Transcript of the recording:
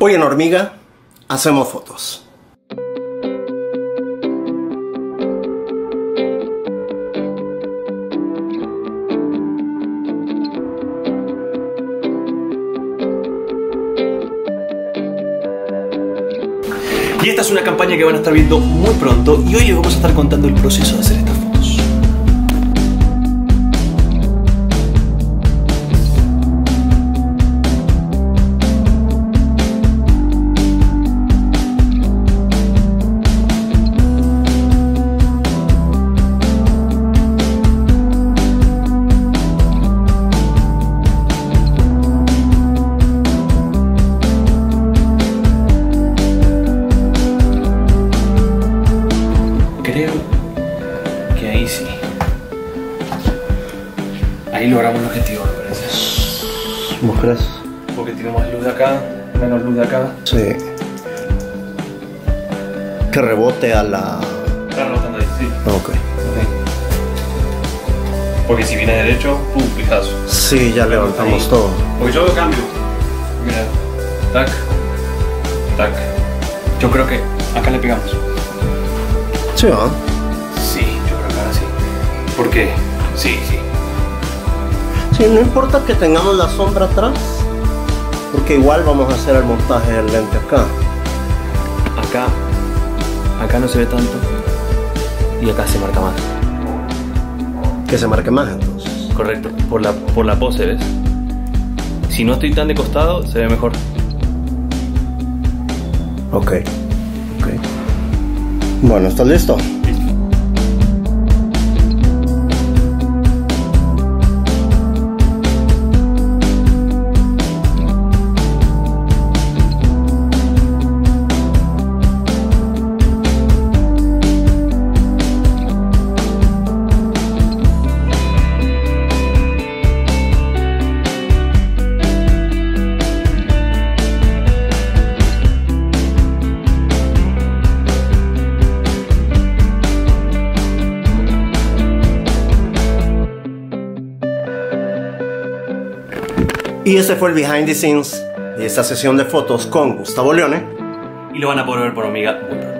Hoy en Hormiga hacemos fotos. Y esta es una campaña que van a estar viendo muy pronto y hoy les vamos a estar contando el proceso de hacer estas fotos. Creo que ahí sí. Ahí logramos el objetivo, me parece. ¿Vos crees? Porque tiene más luz de acá, menos luz de acá. Sí. Que rebote a la... Está rebotando ahí, sí. Ok. Porque si viene derecho, ¡pum! Pijazo. Sí, ya levantamos todo. Porque yo veo cambio. Mira. Tac. Tac. Yo creo que acá le pegamos. Sí, ¿ah? Sí, yo creo que ahora sí. ¿Por qué? Sí, sí. Sí, no importa que tengamos la sombra atrás, porque igual vamos a hacer el montaje del lente acá. Acá no se ve tanto. Y acá se marca más. Que se marque más entonces. Correcto, por la pose, ¿ves? Si no estoy tan de costado, se ve mejor. Ok. Ok. Bueno, ¿estás listo? Y ese fue el behind the scenes de esta sesión de fotos con Gustavo Leone. Y lo van a poder ver por Hormiga muy pronto.